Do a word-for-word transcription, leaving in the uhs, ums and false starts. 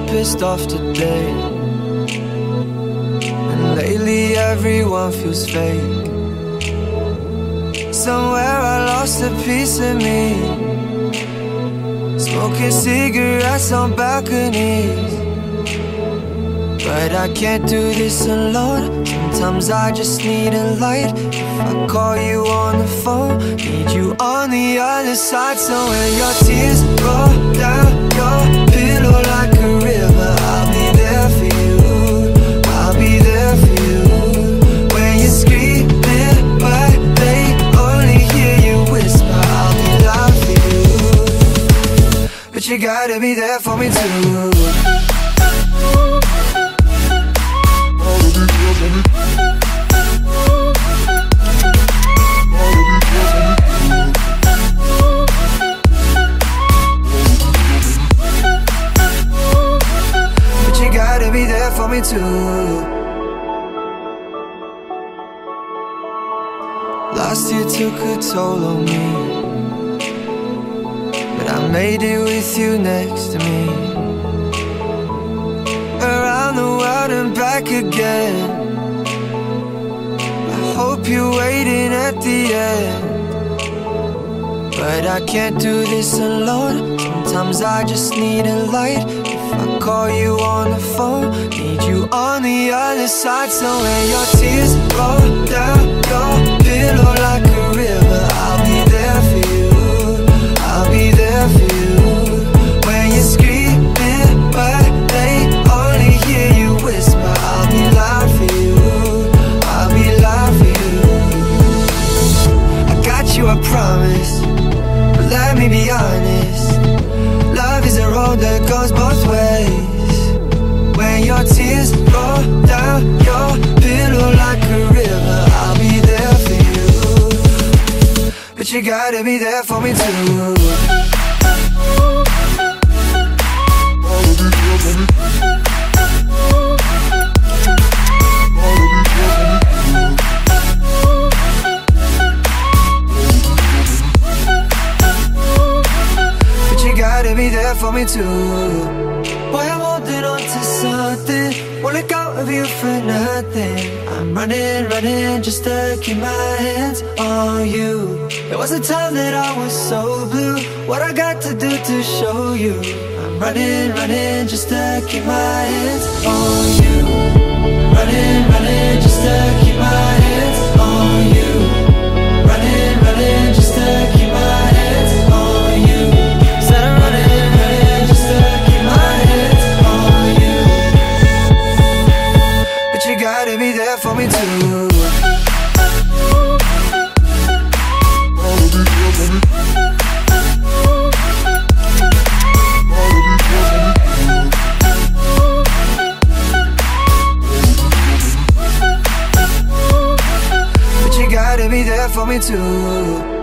pissed off today, and lately everyone feels fake. Somewhere I lost a piece of me, smoking cigarettes on balconies. But I can't do this alone. Sometimes I just need a light. If I call you on the phone, need you on the other side. So when your tears roll down your pillow like a river, I'll be there for you, I'll be there for you. When you're screaming but they only hear you whisper, I'll be loud for you. But you gotta be there for me too. Be there for me too. Last year took a toll on me, but I made it with you next to me. Around the world and back again. I hope you're waiting at the end, but I can't do this alone. Sometimes I just need a light. I call you on the phone, need you on the other side. So when your tears roll down your pillow like a river, I'll be there for you, I'll be there for you. When you're screaming but they only hear you whisper, I'll be loud for you, I'll be loud for you. I got you, I promise, but let me be honest. Love is a road that goes both ways. When your tears roll down your pillow like a river, I'll be there for you. But you gotta be there for me too. Gotta be there for me too. Boy, I'm holding on to something, won't let go of you for nothing. I'm running, running just to keep my hands on you. There was a time that I was so blue, what I got to do to show you. I'm running, running just to keep my hands on you. Running, running just to keep my hands on you. Running, running just to keep my hands on you. You gotta be there for me too. But you gotta be there for me too.